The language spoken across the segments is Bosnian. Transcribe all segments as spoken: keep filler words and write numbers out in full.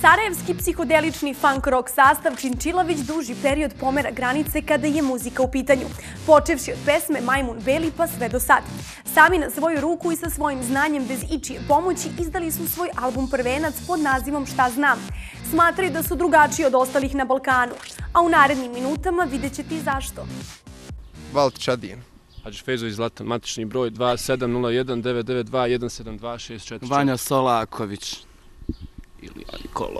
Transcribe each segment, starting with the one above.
Sarajevski psihodelični funk rock sastav Činčila već duži period pomera granice kada je muzika u pitanju, počevši od pesme Majmun Beli pa sve do sad. Sami na svoju ruku i sa svojim znanjem bez ičije pomoći izdali su svoj album Prvenac pod nazivom Šta znam. Smatraju da su drugačiji od ostalih na Balkanu, a u narednim minutama vidjet ćete i zašto. Valt Čadin. Hadži Fejzović Zlatan, matični broj dva sedam nula jedan devet devet dva jedan sedam dva šest četiri. Vanja Solaković. Ilija Nikolov.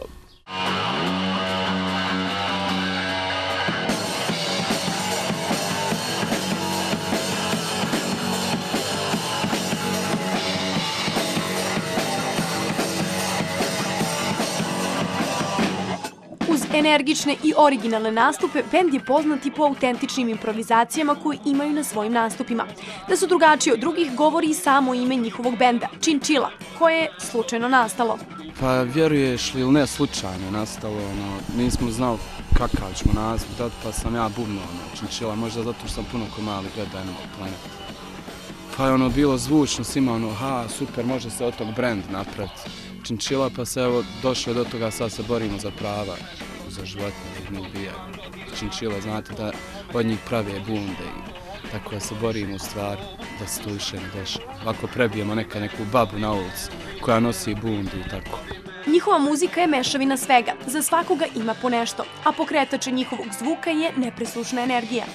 Uz energične i originalne nastupe, bend je poznat i po autentičnim improvizacijama koje imaju na svojim nastupima. Da su drugačiji od drugih govori i samo ime njihovog benda, Činčila, koje je slučajno nastalo. Pa vjeruješ li ili ne, slučajno je nastalo, nismo znali kakav ćemo naziv dati, pa sam ja bubnuo Činčila, možda zato što sam puno ko mali gledao Animal Planet. Pa je ono bilo zvučno, svima ono, ha, super, može se od tog brand napraviti. Činčila, pa se evo došlo do toga, sad se borimo za prava, za životinje, da ih ne ubijaju. Činčila, znate da od njih prave bunde i tako da se borimo u stvari da se to više ne dešava. Ovako prebijemo neka neku babu na ulici koja nosi bundu i tako. Njihova muzika je mešavina svega, za svakoga ima po nešto, a pokretač njihovog zvuka je nepresušna energija.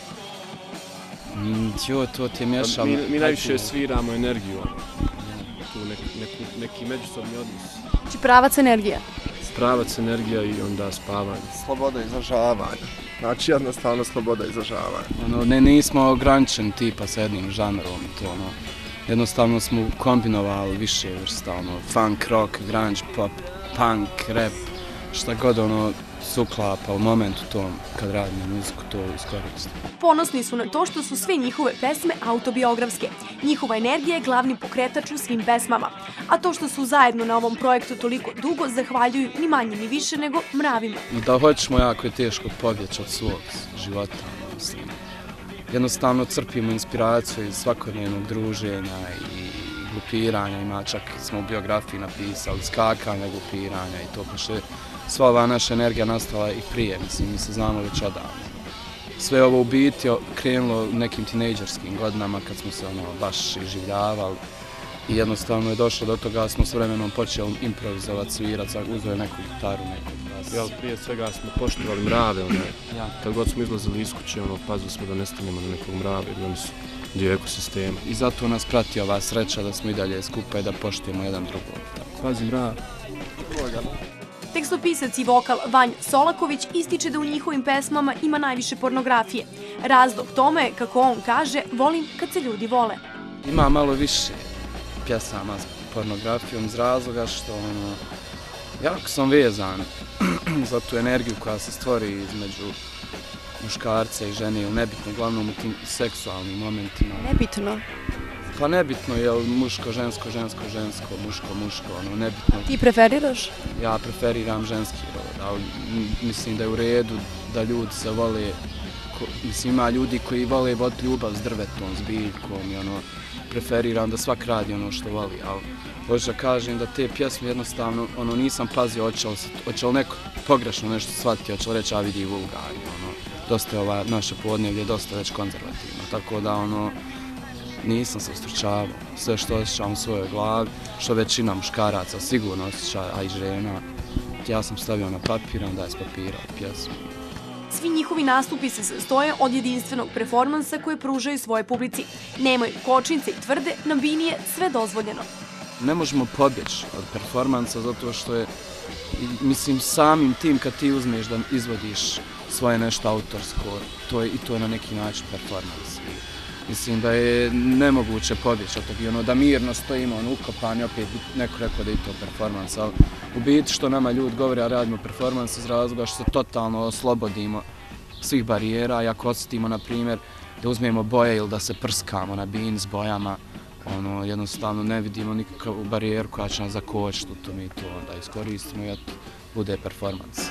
Mm, jo, to ti je mješalo. Mi, mi najviše sviramo energiju, tu neki, neki, neki međusobni odnos. Znači pravac energija? Pravac energija i onda spavanje. Sloboda izražavanja. Znači jednostavno sloboda izražavanja. Ono, ne, nismo ograničeni tipa s jednim žanrom i to, ono, jednostavno smo kombinovali više vrsta, ono, funk, rock, grunge, pop, punk, rap, šta god ono suklapa u momentu tom kad radimo muziku, to iskoristimo. Ponosni su na to što su sve njihove pesme autobiografske. Njihova energija je glavni pokretač u svim pesmama. A to što su zajedno na ovom projektu toliko dugo zahvaljuju ni manje ni više nego mravima. I da hoćemo jako je teško pobjeći od svog života, mislim. Jednostavno crpimo inspiraciju iz svakodnevnog druženja i glupiranja, ima čak smo u biografiji napisali skakanja, glupiranja i to, pošto je sva ova naša energija nastala i prije, mislim, mi se znamo već odavno. Sve ovo u biti krenulo u nekim tinejdžerskim godinama kad smo se ono baš iživljavali i jednostavno je došlo do toga da smo s vremenom počeli improvizovati, svirati, uzeli neku gitaru, neku bas. Ja, prije svega smo poštovali mrave, one. Ja. Kad god smo izlazili iz kuće, ono, pazili smo da ne stanemo na nekog mrave, jer oni su dio ekosistema. I zato nas prati ova sreća da smo i dalje skupa i da poštujemo jedan drugog. Pazi mrav. Tekstopisac i vokal Vanja Solaković ističe da u njihovim pesmama ima najviše pornografije. Razlog tome je, kako on kaže, volim kad se ljudi vole. Ima malo više pjesama s pornografijom iz razloga što ono, jako sam vezan za tu energiju koja se stvori između muškarca i žene ili nebitno, uglavnom u tim seksualnim momentima. Nebitno? Pa nebitno je li muško, žensko, žensko, žensko, muško, muško, ono nebitno. Ti preferiraš? Ja preferiram ženski rod, ali mislim da je u redu da ljudi se vole, mislim ima ljudi koji vole voditi ljubav s drvetom, s biljkom i ono, preferiram da svak radi ono što voli, ali hoću da kažem da te pjesme jednostavno, ono, nisam pazio hoće li neko pogrešno nešto shvatiti, hoće li reći a vidi vulgarno, ono, dosta je ova naša podnevlje, dosta već konzervativno, tako da ono, nisam se ustručavao, sve što osjećam u svojoj glavi, što većina muškaraca sigurno osjeća, a i žena, ja sam stavio na papir, onda je s papira pjesmu. Svi njihovi nastupi se sastoje od jedinstvenog performansa koje pružaju svoje publici. Nemaju kočnice i tvrde, na bini je sve dozvoljeno. Ne možemo pobjeći od performansa zato što je, mislim, samim tim kad ti uzmeš da izvodiš svoje nešto autorsko, to je, i to je na neki način performans. Mislim da je nemoguće pobjeći od toga, ono, da mirno stojimo, ono, ukopani, opet neko rekao da je to performans, ali u biti što nama ljudi govore, a radimo performans iz razloga što se totalno oslobodimo svih barijera i ako osjetimo, na primjer, da uzmemo boje ili da se prskamo na bini s bojama, ono, jednostavno ne vidimo nikakvu barijeru koja će nas zakočiti u tom i to, onda iskoristimo i eto, bude performans.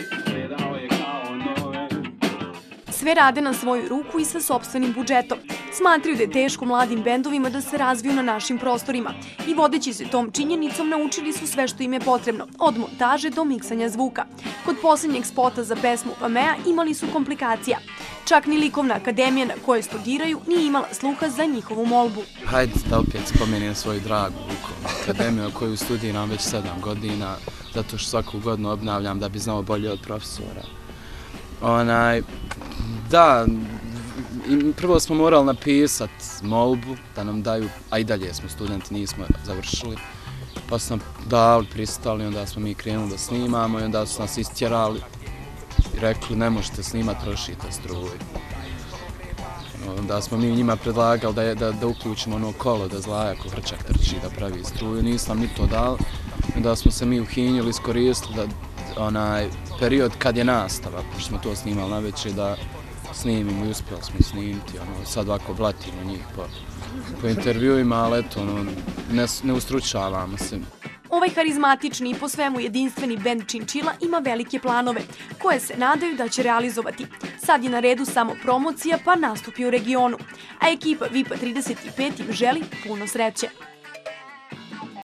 Sve rade na svoju ruku i sa sopstvenim budžetom. Smatraju da je teško mladim bendovima da se razviju na našim prostorima i vodeći se tom činjenicom naučili su sve što im je potrebno, od montaže do miksanja zvuka. Kod posljednjeg spota za pesmu Pamea imali su komplikacija. Čak ni likovna akademija na kojoj studiraju nije imala sluha za njihovu molbu. Hajde da opet spomenem svoju dragu likovnu akademiju koju studiram već sedam godina, zato što svaku godinu obnavljam da bi znao bolje od profesora. Onaj, da, prvo smo morali napisati molbu da nam daju, a i dalje smo studenti, nismo završili. Pa su nam dali, pristali, onda smo mi krenuli da snimamo i onda su nas istjerali i rekli ne možete snimati, trošite struju. Onda smo mi njima predlagali da, da, da uključimo ono kolo da zlaja ko vrčak trči da pravi struju, nisam ni to dali. Onda smo se mi uhinjili, iskoristili da onaj period kad je nastava, pošto smo to snimali na večer, da snimimo i uspjeli smo snimiti. Ono, sad ovako blatimo njih po, po intervjuima, ali eto, ono, ne, ne ustručavamo se. Ovaj harizmatični i po svemu jedinstveni bend Činčila ima velike planove, koje se nadaju da će realizovati. Sad je na redu samo promocija pa nastupi u regionu, a ekipa V I P-a trideset pet im želi puno sreće.